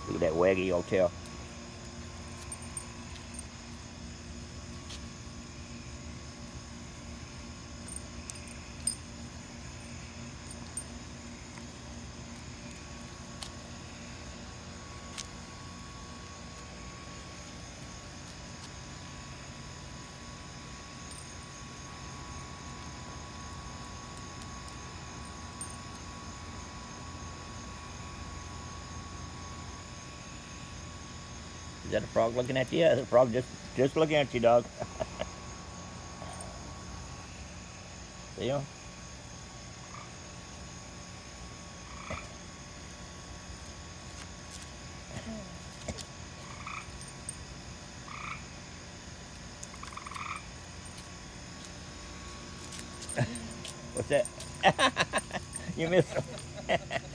Look at that waggy old tail. Is that a frog looking at you? Yeah, the frog just looking at you, dog. See him? What's that? You missed him.